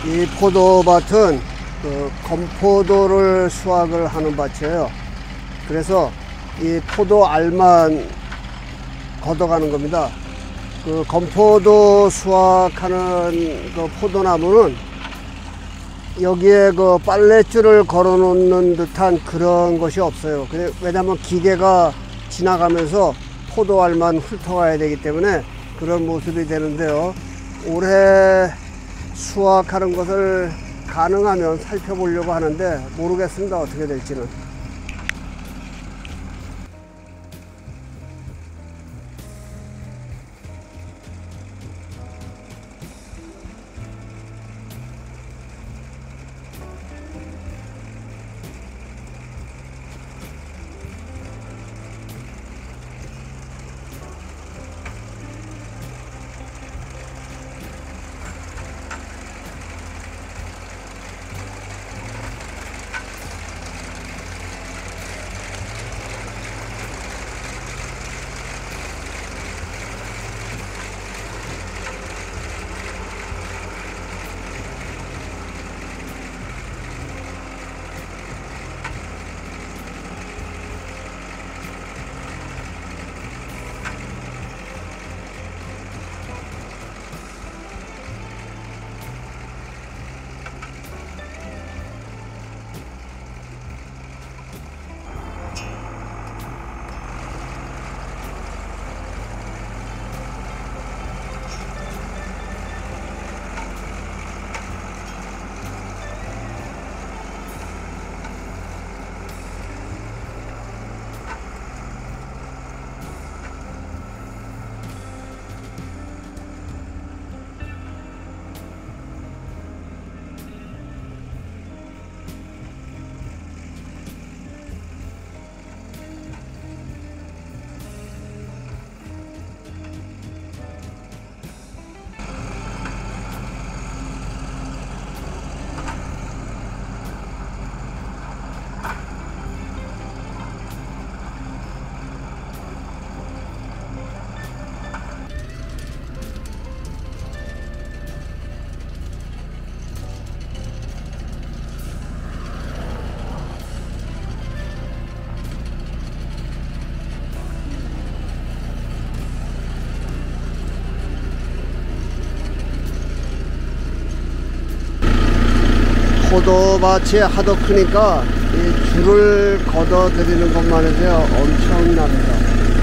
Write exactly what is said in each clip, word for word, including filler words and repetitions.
이 포도밭은 그 건포도를 수확을 하는 밭이에요. 그래서 이 포도 알만 걷어가는 겁니다. 그 건포도 수확하는 그 포도나무는 여기에 그 빨랫줄을 걸어 놓는 듯한 그런 것이 없어요. 왜냐하면 기계가 지나가면서 포도알만 훑어가야 되기 때문에 그런 모습이 되는데요. 올해 수확하는 것을 가능하면 살펴보려고 하는데 모르겠습니다. 어떻게 될지는. 포도밭이 하도 크니까 이 줄을 걷어 들이는 것만 해도 엄청납니다.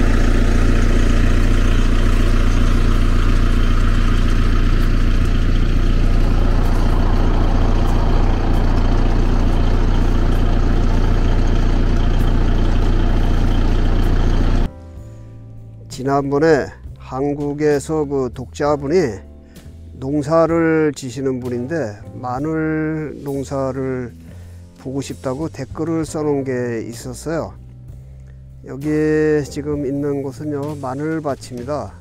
지난번에 한국에서 그 독자분이 농사를 지시는 분인데 마늘 농사를 보고 싶다고 댓글을 써놓은 게 있었어요. 여기 지금 있는 곳은요 마늘밭입니다.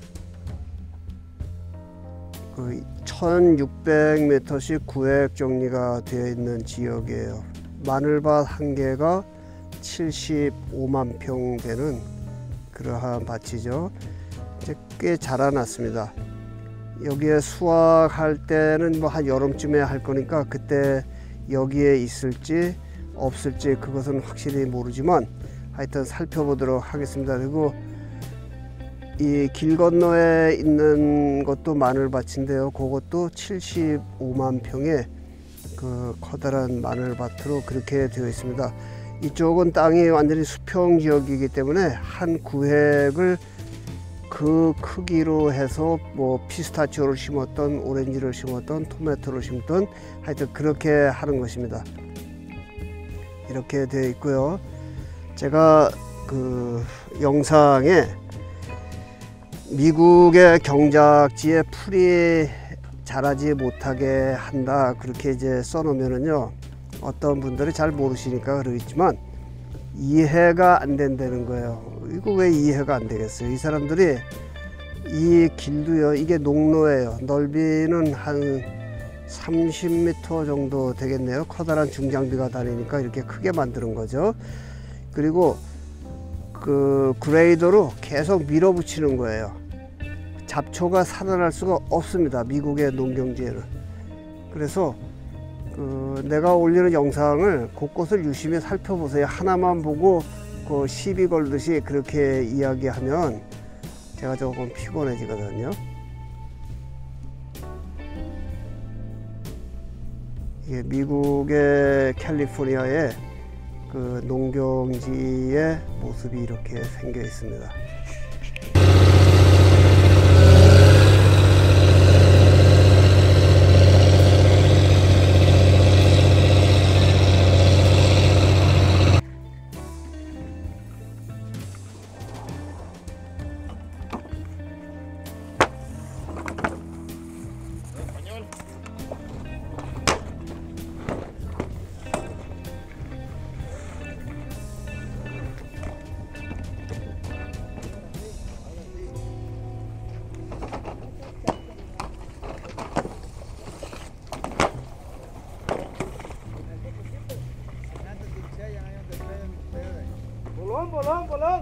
그 천육백 미터씩 구획 정리가 되어 있는 지역이에요. 마늘밭 한 개가 칠십오만 평 되는 그러한 밭이죠. 이제 꽤 자라났습니다. 여기에 수확할 때는 뭐 한 여름쯤에 할 거니까 그때 여기에 있을지 없을지 그것은 확실히 모르지만 하여튼 살펴보도록 하겠습니다. 그리고 이 길 건너에 있는 것도 마늘밭인데요. 그것도 칠십오만 평의 그 커다란 마늘밭으로 그렇게 되어 있습니다. 이쪽은 땅이 완전히 수평 지역이기 때문에 한 구획을 그 크기로 해서 뭐 피스타치오를 심었던 오렌지를 심었던 토마토를 심던 하여튼 그렇게 하는 것입니다. 이렇게 되어 있고요. 제가 그 영상에 미국의 경작지에 풀이 자라지 못하게 한다 그렇게 이제 써놓으면은요 어떤 분들이 잘 모르시니까 그러겠지만 이해가 안 된다는 거예요. 이거 왜 이해가 안 되겠어요? 이 사람들이 이 길도요 이게 농로예요. 넓이는 한 삼십 미터 정도 되겠네요. 커다란 중장비가 다니니까 이렇게 크게 만드는 거죠. 그리고 그 그레이더로 계속 밀어붙이는 거예요. 잡초가 살아날 수가 없습니다. 미국의 농경지에는. 그래서 그 내가 올리는 영상을 곳곳을 유심히 살펴보세요. 하나만 보고 그 시비 걸듯이 그렇게 이야기하면 제가 조금 피곤해지거든요. 이게 미국의 캘리포니아의 그 농경지의 모습이 이렇게 생겨 있습니다. Bolong, bolong, bolong.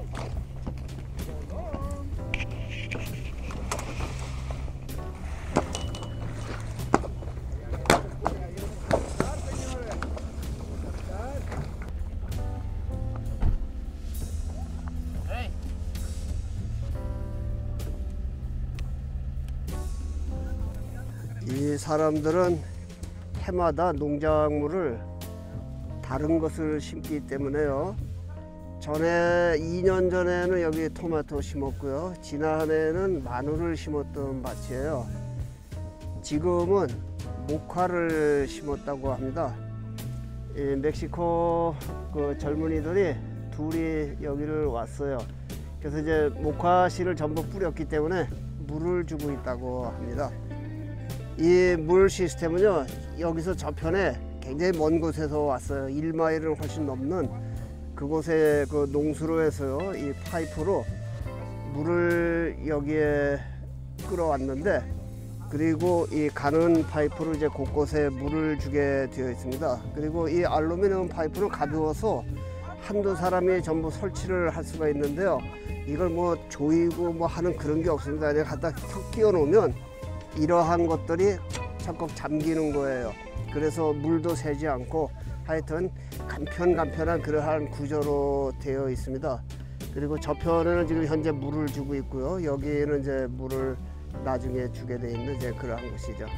이 사람들은 해마다 농작물을 다른 것을 심기 때문에요. 전에 이 년 전에는 여기 토마토 심었고요. 지난해는 마늘을 심었던 밭이에요. 지금은 모카를 심었다고 합니다. 이 멕시코 그 젊은이들이 둘이 여기를 왔어요. 그래서 이제 모카 씨를 전부 뿌렸기 때문에 물을 주고 있다고 합니다. 이 물 시스템은요, 여기서 저편에 굉장히 먼 곳에서 왔어요. 일 마일을 훨씬 넘는 그곳에 그 농수로에서요, 이 파이프로 물을 여기에 끌어왔는데, 그리고 이 가는 파이프로 이제 곳곳에 물을 주게 되어 있습니다. 그리고 이 알루미늄 파이프를 가두어서 한두 사람이 전부 설치를 할 수가 있는데요, 이걸 뭐 조이고 뭐 하는 그런 게 없습니다. 그냥 갖다 턱 끼워 놓으면 이러한 것들이 적극 잠기는 거예요. 그래서 물도 새지 않고 하여튼 간편간편한 그러한 구조로 되어 있습니다. 그리고 저편에는 지금 현재 물을 주고 있고요. 여기는 이제 물을 나중에 주게 돼 있는 이제 그러한 것이죠.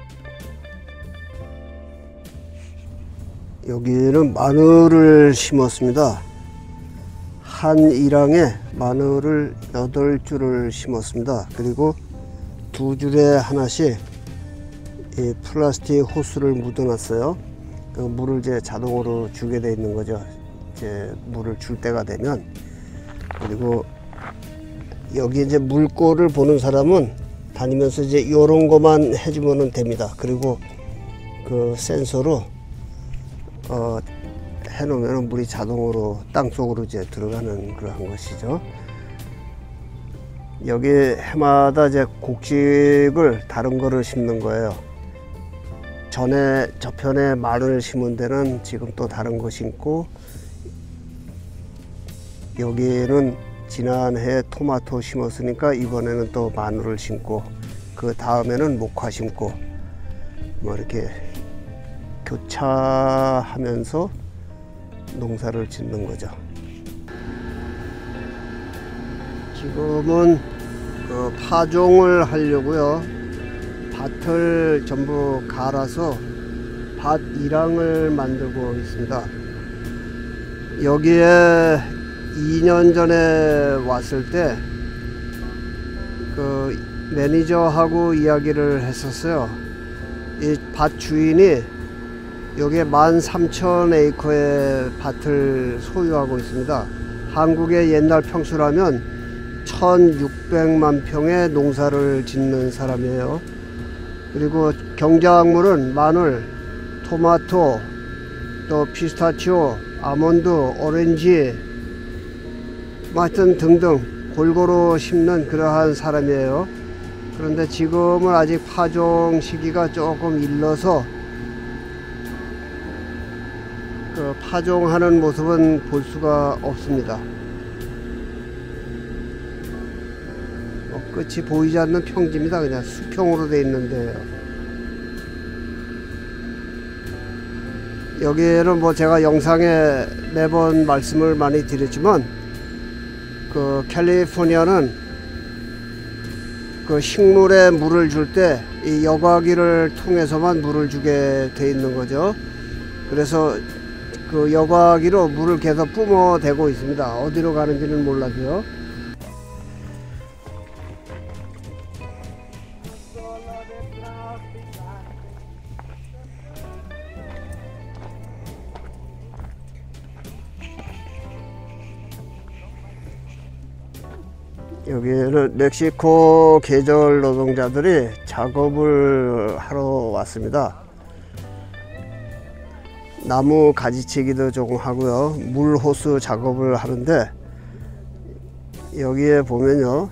여기는 마늘을 심었습니다. 한 일항에 마늘을 여덟 줄을 심었습니다. 그리고 두 줄에 하나씩 이 플라스틱 호스를 묻어놨어요. 그 물을 이제 자동으로 주게 돼 있는 거죠. 이제 물을 줄 때가 되면. 그리고 여기 이제 물꼬를 보는 사람은 다니면서 이제 이런 것만 해주면 됩니다. 그리고 그 센서로 어, 해놓으면 물이 자동으로 땅 속으로 이제 들어가는 그러한 것이죠. 여기 해마다 이제 곡식을 다른 거를 심는 거예요. 전에 저편에 마늘 심은 데는 지금 또 다른 거 심고, 여기는 지난해 토마토 심었으니까 이번에는 또 마늘을 심고, 그 다음에는 목화 심고, 뭐 이렇게 교차하면서 농사를 짓는 거죠. 지금은 그 파종을 하려고요. 밭을 전부 갈아서 밭 일항을 만들고 있습니다. 여기에 이 년 전에 왔을 때 그 매니저하고 이야기를 했었어요. 이 밭 주인이 여기에 만 삼천 에이커의 밭을 소유하고 있습니다. 한국의 옛날 평수라면 천육백만 평의 농사를 짓는 사람이에요. 그리고 경작물은 마늘, 토마토, 또 피스타치오, 아몬드, 오렌지, 하여튼 등등 골고루 심는 그러한 사람이에요. 그런데 지금은 아직 파종 시기가 조금 일러서 그 파종하는 모습은 볼 수가 없습니다. 끝이 보이지 않는 평지입니다. 그냥 수평으로 되어 있는데요. 여기에는 뭐 제가 영상에 매번 말씀을 많이 드렸지만 그 캘리포니아는 그 식물에 물을 줄 때 이 여과기를 통해서만 물을 주게 돼 있는 거죠. 그래서 그 여과기로 물을 계속 뿜어대고 있습니다. 어디로 가는지는 몰라도요. 여기에는 멕시코 계절 노동자들이 작업을 하러 왔습니다. 나무 가지치기도 조금 하고요, 물 호수 작업을 하는데, 여기에 보면요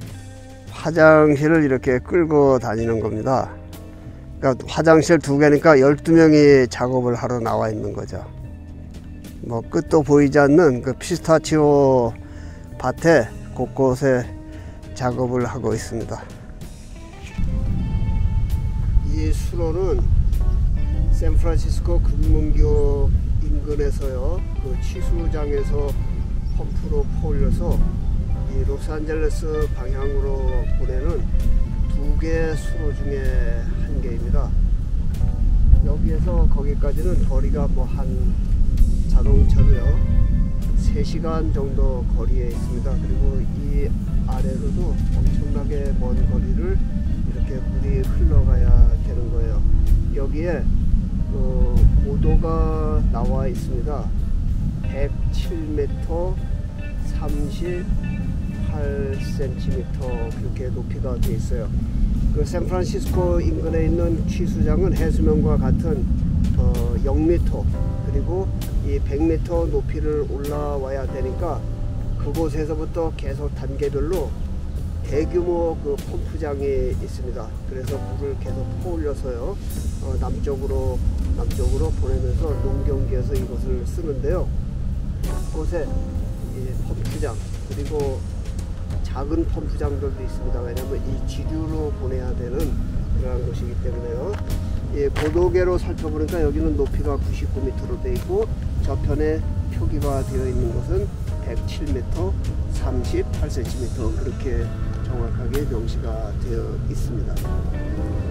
화장실을 이렇게 끌고 다니는 겁니다. 그러니까 화장실 두 개니까 열두 명이 작업을 하러 나와 있는 거죠. 뭐 끝도 보이지 않는 그 피스타치오 밭에 곳곳에 작업을 하고 있습니다. 이 수로는 샌프란시스코 금문교 인근에서요, 그 취수장에서 펌프로 퍼올려서 이 로스앤젤레스 방향으로 보내는 두 개 수로 중에 한 개입니다. 여기에서 거기까지는 거리가 뭐 한 자동차로요 세 시간 정도 거리에 있습니다. 그리고 이 아래로도 엄청나게 먼 거리를 이렇게 물이 흘러가야 되는 거예요. 여기에 그 고도가 나와 있습니다. 백칠 미터 삼십팔 센티미터 그렇게 높이가 되어 있어요. 그 샌프란시스코 인근에 있는 취수장은 해수면과 같은 어, 영 미터 그리고 이 백 미터 높이를 올라와야 되니까 그곳에서부터 계속 단계별로 대규모 그 펌프장이 있습니다. 그래서 물을 계속 퍼올려서요 어, 남쪽으로 남쪽으로 보내면서 농경지에서 이것을 쓰는데요. 그곳에 이 펌프장 그리고 작은 펌프장들도 있습니다. 왜냐하면 이 지류로 보내야 되는 그러한 것이기 때문에요. 예, 고도계로 살펴보니까 여기는 높이가 구십구 미터로 되어 있고 저편에 표기가 되어 있는 것은 백칠 미터 삼십팔 센티미터 그렇게 정확하게 명시가 되어 있습니다.